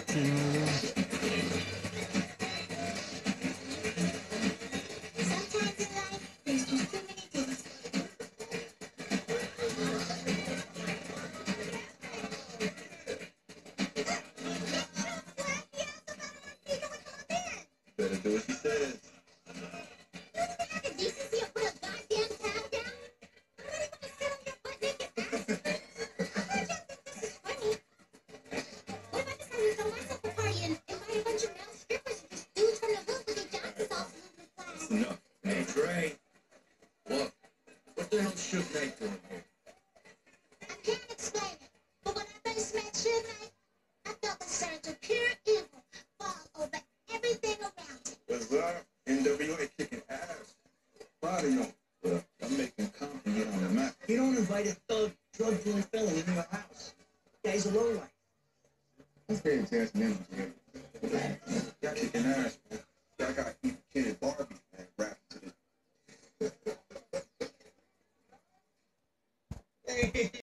Mm. Sometimes in life, there's just too many things. Better do what she says. The decency of put a goddamn towel down? I'm not even gonna sit on your butt naked ass. I heard y'all think this is funny. What if I decide to throw myself a party and invite a bunch of male strippers and just dudes from the hood with their Johnsons all salute the That's flag? enough. Hey, Dre. What the hell's Suge Knight doing here? I can't explain it, but when I first met Suge Knight, I felt a surge of pure evil fall over everything around it. What's up? NWA kicking ass. Proud of you. Well, I'm making Compton get on the map. You don't invite a thug, drug-dealing fellow in your house. Guy's a lowlife. Let's pay attention to him. Y'all kicking ass, man. Y'all got even Kid Barbie, man, rapping to this. Hey.